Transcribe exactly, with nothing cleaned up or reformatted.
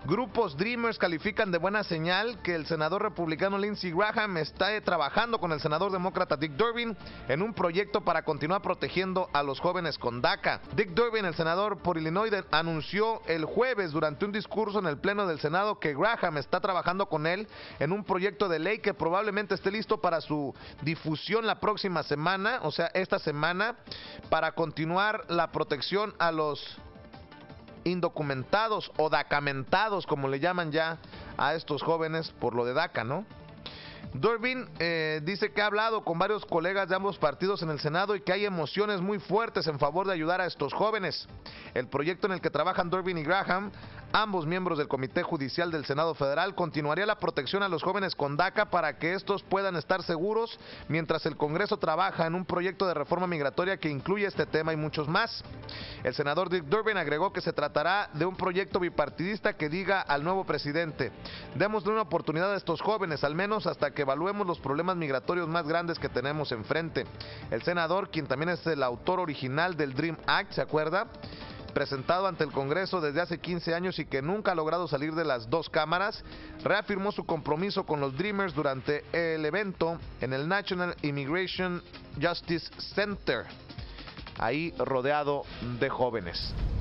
Grupos Dreamers califican de buena señal que el senador republicano Lindsey Graham está eh, trabajando con el senador demócrata Dick Durbin en un proyecto para continuar protegiendo a los jóvenes con DACA. Dick Durbin, el senador por Illinois, de, anunció el jueves durante un discurso en el Pleno del Senado que Graham está trabajando con él en un proyecto de ley que probablemente esté listo para su difusión la próxima semana, o sea, esta semana, para continuar la protección a los indocumentados o dacamentados, como le llaman ya a estos jóvenes por lo de DACA, ¿no? Durbin eh, dice que ha hablado con varios colegas de ambos partidos en el Senado y que hay emociones muy fuertes en favor de ayudar a estos jóvenes. El proyecto en el que trabajan Durbin y Graham, ambos miembros del Comité Judicial del Senado Federal, continuaría la protección a los jóvenes con DACA para que estos puedan estar seguros mientras el Congreso trabaja en un proyecto de reforma migratoria que incluye este tema y muchos más. El senador Dick Durbin agregó que se tratará de un proyecto bipartidista que diga al nuevo presidente: démosle una oportunidad a estos jóvenes, al menos hasta que evaluemos los problemas migratorios más grandes que tenemos enfrente. El senador, quien también es el autor original del DREAM Act, ¿se acuerda?, presentado ante el Congreso desde hace quince años y que nunca ha logrado salir de las dos cámaras, reafirmó su compromiso con los Dreamers durante el evento en el National Immigration Justice Center, ahí rodeado de jóvenes.